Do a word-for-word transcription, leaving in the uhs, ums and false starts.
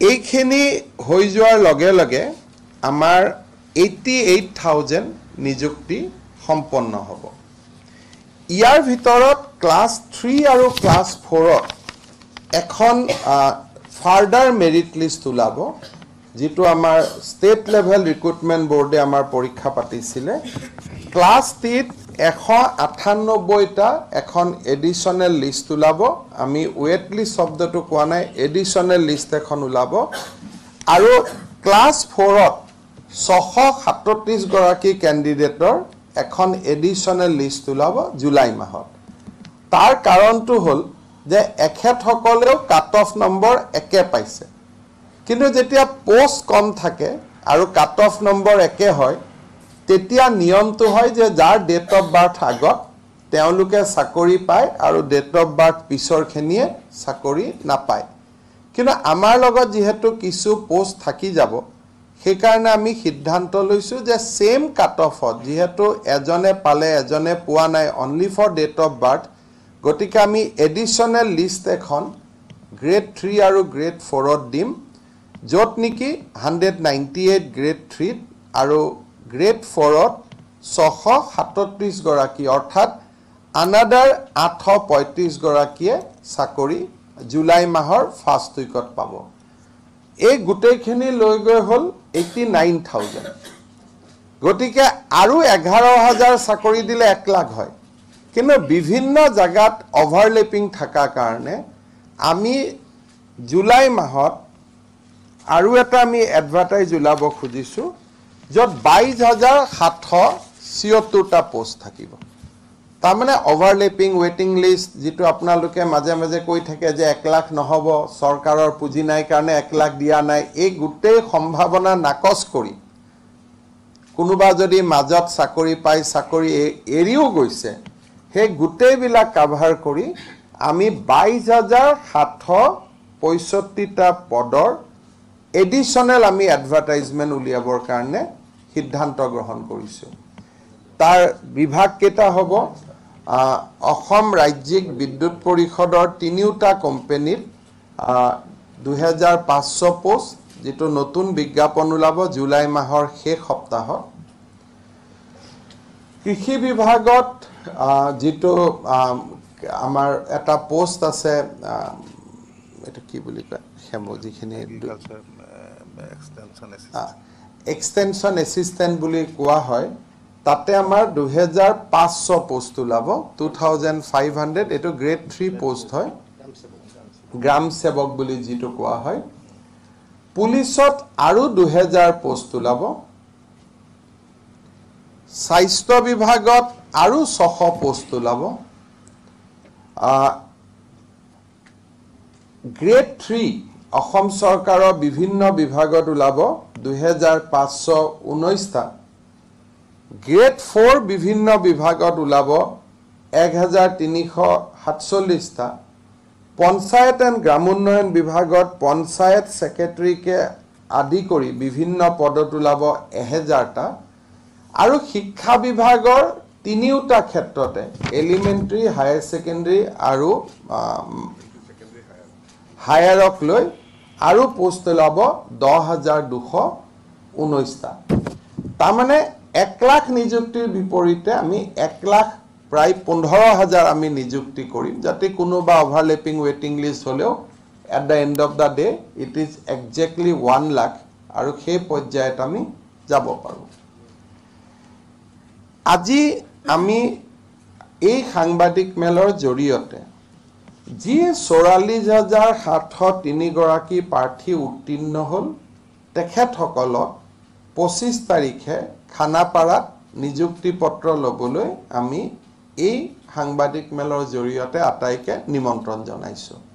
এইখিনি হৈ যোৱাৰ লগে লগে আমাৰ eighty-eight thousand নিযুক্তি সম্পন্ন হ'ব ইয়াৰ ভিতৰত ক্লাছ three আৰু ক্লাছ four এখন ফাৰ্ডাৰ মেৰিট লিষ্ট ওলাব যেটো আমাৰ ষ্টেট লেভেল ৰিক্ৰুটমেন্ট বোৰ্ডে আমাৰ পৰীক্ষা পাতিছিলে ক্লাছ three one eighty-nine টা এখন এডিশনাল লিষ্ট ওলাব আমি ওয়েট লিষ্ট শব্দটো কোৱা নাই এডিশনাল লিষ্ট এখন ওলাব আৰু ক্লাছ four six thirty-seven গৰাকী ক্যান্ডিডেটৰ এখন এডিশনাল লিষ্ট ওলাব জুলাই মাহত তাৰ কাৰণটো হল যে এখেতসকলেও কাট অফ নম্বৰ একে পাইছে কিন্তু যেতিয়া পোষ্ট কম থাকে আৰু কাট অফ নম্বৰ একে হয় তেতিয়া নিয়মটো হয় যে যাৰ ডেট অফ বাৰ্থ আগত তেওঁলোকে চাকৰি পায় আৰু ডেট অফ বাৰ্থ পিছৰখিনিয়ে চাকৰি নাপায় কিন্তু আমাৰ লগত যেহেতু কিছু পোষ্ট থাকি যাব সেই কাৰণে আমি সিদ্ধান্ত লৈছো যে সেম কাট অফত যেহেতু এজনে পালে এজনে পোৱা নাই only for date of birth গতিকে আমি এডিশনাল লিষ্ট এখন গ্ৰেড three আৰু গ্ৰেড four ত দিম যত নেকি one ninety-eight গ্ৰেড three আৰু গ্ৰেড four ত six thirty-seven গৰাকী অৰ্থাৎ another eight thirty-five গৰাকীয়ে চাকৰি জুলাই মাহৰ ফাৰ্ষ্ট উইকত পাব এই গুটেইখিনি লৈ গৈ হল eighty-nine thousand গতিকে আৰু eleven thousand চাকৰি দিলে one লাখ হয় কিন্তু বিভিন্ন জায়গাত ওভাৰলেপিং থাকা কাৰণে আমি জুলাই মাহত আৰু এটা আমি এডভাৰটাইজ উলাব খুজিছো যত twenty-two thousand seven hundred forty-seven টা পোষ্ট থাকিব তাৰ মানে ওভাৰলেপিং ওয়েটিং লিষ্ট যেটো আপোনালোকে মাঝে মাঝে কৈ থাকে যে one লাখ নহব সৰকাৰৰ পুঁজি নাই কাৰণে one লাখ দিয়া নাই এই গুটেই সম্ভাৱনা নাকচ কৰি কোনোবা যদি মাজত চাকৰি পাই চাকৰি এৰিও গৈছে হে গুটেই বিলা কভাৰ কৰি আমি twenty-two thousand seven hundred forty-seven টা পদৰ এডিশনাল আমি এডভাৰটাইজমেন্ট উলিয়াবৰ কাৰণে সিদ্ধান্ত গ্ৰহণ কৰিছো তাৰ বিভাগ কেটা হ'ব অসম ৰাজ্যিক বিদ্যুৎ পৰিষদৰ তিনিটা কোম্পানীৰ two thousand five hundred post যেটো নতুন বিজ্ঞাপন ওলাব জুলাই মাহৰ শেষ সপ্তাহত কৃষি বিভাগত যেটো আমাৰ এটা পোষ্ট আছে এটা কি বুলি কয় হেমো যিখিনি এক্সটেনশন এক্সটেনশন অ্যাসিস্ট্যান্ট বুলি কোৱা হয় তাতে আমাৰ two thousand five hundred post ওলাব two thousand five hundred এটো গ্ৰেড three পোষ্ট হয় গ্ৰাম সেৱক বুলি যেটো কোৱা হয় পুলিচত আৰু two thousand পোষ্ট ওলাব স্বাস্থ্য বিভাগত আৰু six hundred পোষ্ট ওলাব গ্ৰেড three অসম চৰকাৰৰ বিভিন্ন বিভাগত ওলাব two thousand five hundred nineteen টা গ্ৰেড four বিভিন্ন বিভাগত ওলাব one thousand three hundred forty-seven টা পঞ্চায়ত এণ্ড গ্ৰাম উন্নয়ন বিভাগত পঞ্চায়ত সেক্ৰেটাৰী কে আদি কৰি বিভিন্ন পদত ওলাব one thousand টা আৰু শিক্ষা বিভাগৰ তিনিটা ক্ষেত্ৰতে এলিমেন্টাৰী হায়াৰ সেকেন্ডাৰী আৰু হায়াৰক লৈ আৰু পোষ্ট ওলাব ten thousand two hundred nineteen টা তাৰ মানে one লাখ নিযুক্তিৰ বিপৰীতে আমি one লাখ প্ৰায় fifteen thousand আমি নিযুক্তি কৰিম যাতে কোনোবা ওভাৰলেপিং ওয়েটিং লিষ্ট হলেও at the end of the day it is exactly one lakh আৰু সেই পৰ্যায়ত আমি যাব পাৰো আজি আমি এই সাংবাদিক মেলৰ জৰিয়তে যি forty-four thousand seven hundred three গৰাকী প্ৰাৰ্থী উত্তীৰ্ণ হল তেখেতসকলক twenty-five তাৰিখে খানাপাৰাত নিযুক্তি পত্ৰ লবলৈ আমি এই সাংবাদিক মেলৰ জৰিয়তে আটাইকে নিমন্ত্ৰণ জনাইছো